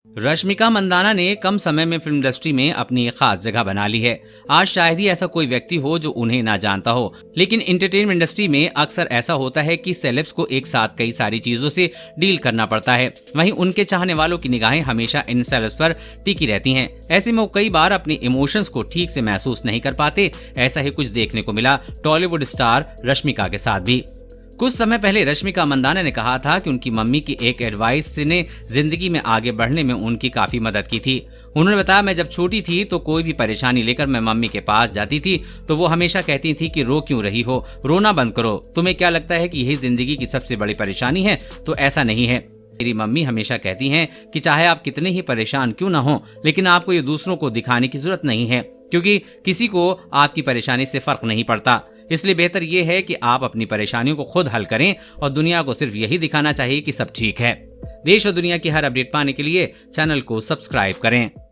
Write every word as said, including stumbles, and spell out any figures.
रश्मिका मंदाना ने कम समय में फिल्म इंडस्ट्री में अपनी एक खास जगह बना ली है। आज शायद ही ऐसा कोई व्यक्ति हो जो उन्हें ना जानता हो, लेकिन एंटरटेनमेंट इंडस्ट्री में अक्सर ऐसा होता है कि सेलेब्स को एक साथ कई सारी चीजों से डील करना पड़ता है। वहीं उनके चाहने वालों की निगाहें हमेशा इन सेलेब्स पर टिकी रहती हैं। ऐसे में वो कई बार अपने इमोशंस को ठीक से महसूस नहीं कर पाते। ऐसा ही कुछ देखने को मिला टॉलीवुड स्टार रश्मिका के साथ भी। कुछ समय पहले रश्मिका मंदाना ने कहा था कि उनकी मम्मी की एक एडवाइस ने जिंदगी में आगे बढ़ने में उनकी काफी मदद की थी। उन्होंने बताया, मैं जब छोटी थी तो कोई भी परेशानी लेकर मैं मम्मी के पास जाती थी तो वो हमेशा कहती थी कि रो क्यों रही हो, रोना बंद करो, तुम्हें क्या लगता है कि यही जिंदगी की सबसे बड़ी परेशानी है? तो ऐसा नहीं है। मेरी मम्मी हमेशा कहती हैं कि चाहे आप कितने ही परेशान क्यों ना हो, लेकिन आपको ये दूसरों को दिखाने की जरूरत नहीं है, क्योंकि किसी को आपकी परेशानी से फर्क नहीं पड़ता। इसलिए बेहतर ये है कि आप अपनी परेशानियों को खुद हल करें और दुनिया को सिर्फ यही दिखाना चाहिए कि सब ठीक है। देश और दुनिया की हर अपडेट पाने के लिए चैनल को सब्सक्राइब करें।